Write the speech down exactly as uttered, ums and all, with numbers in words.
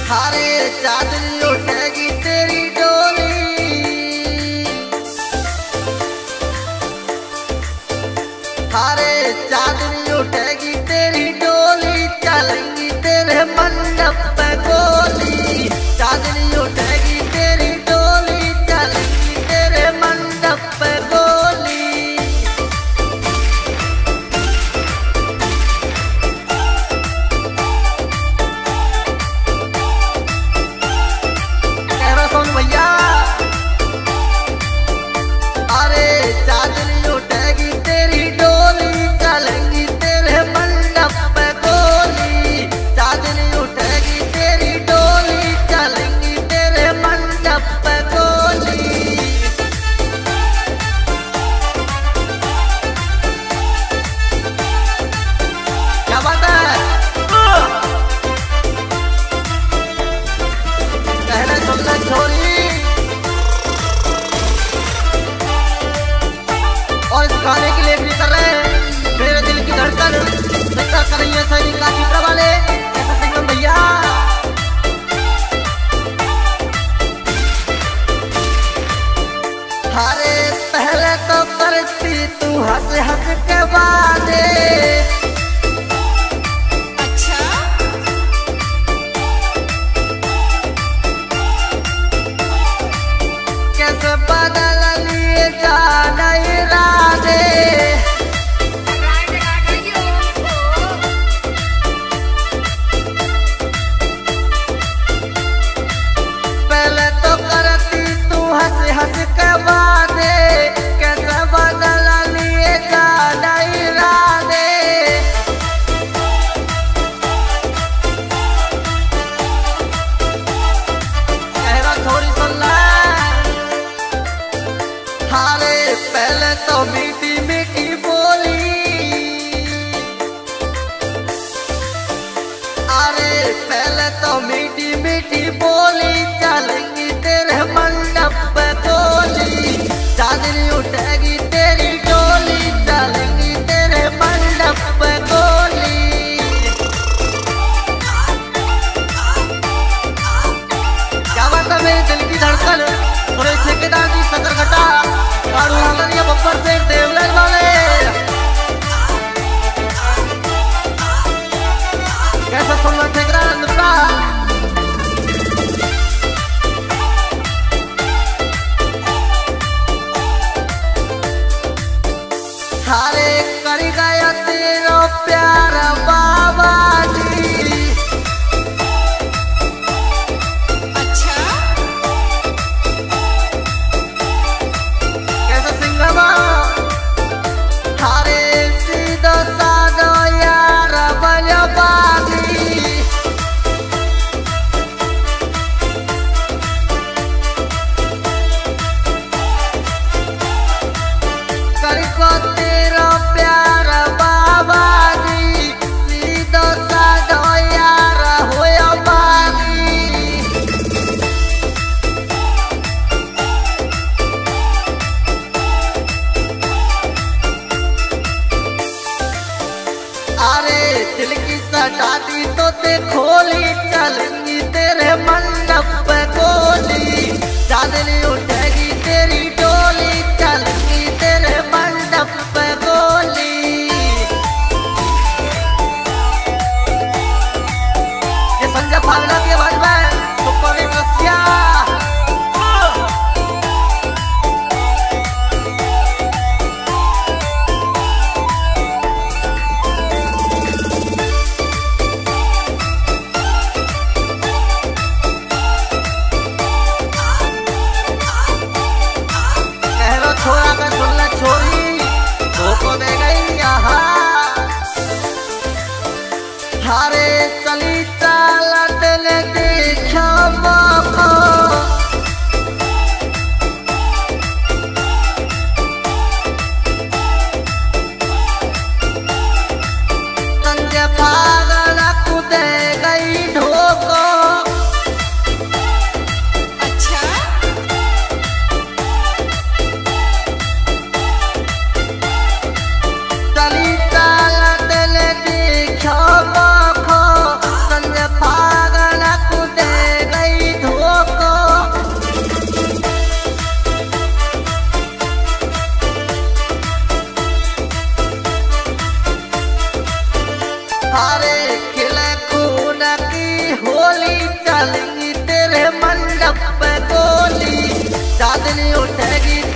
हारे चांदनी उठेगी तेरी डोली, हारे चांदनी उठेगी तेरी डोली, चलेंगी तेरे मंडप पे गोली। चांदनी उठेगी तेरी डोली, चलेंगी तेरे मंडप पे गोली। भैया अरे चांदनी उठेगी तेरी डोली, चलेंगी तेरे मंडप पे गोली। चांदनी उठेगी तेरी डोली, चलेंगी तेरे मंडप पे गोली। क्या बात है, कहना सुनना छोरी। और इस गाने की लेखनी कर रहे हैं मेरे दिल की धड़कन जिक्र कर रही है सैनिक काशीपुर वाले ऐसा सिंगम भैया। हारे पहले तो करती तू हंस हंस के वादे, अच्छा कैसे बदल लिए जाना इरादे। पहले तो करती तू हंस हंस के वादे, कैसे बदल लिए जाना इरादे। कहना छोरी सुन ला, हारे पहले तो मीठी मीठी बोली, अरे पहले तो मीठी मीठी बोली, चलेंगी तेरे मंडप पे गोली। चांदनी उठेगी तेरी डोली, चलेंगी तेरे मंडप पे गोली। क्या बात है मेरे दिल की धड़कन, थोड़े ठेकेदार जी सदरघटा बब्बर से देवलाल वाले कैसा सुनना ठेकेदार नुक्ता। हारे कर गया तेरा प्यार बाबा जी, अच्छा कैसा सिंगमा। हारे सीधा साधा यार बलबागी, कर को तेरा प्यार बाबा जी, सीधा साधा यार होया बागी। अरे दिल की सटाती तो ते खोली, चलेंगी तेरे मंडप पे गोली। चांदनी उठेगी तेरी डोली, चलेंगी तेरे मंडप पे गोली। ये संजय फागड़ा की आवाज में तो कवि रसिया छोरा का सुनना छोरी धोखो दे गई यहाँ। हारे चली चाल दिल देख होली चलेंगी तेरे मंडप पे गोली। चांदनी उठेगी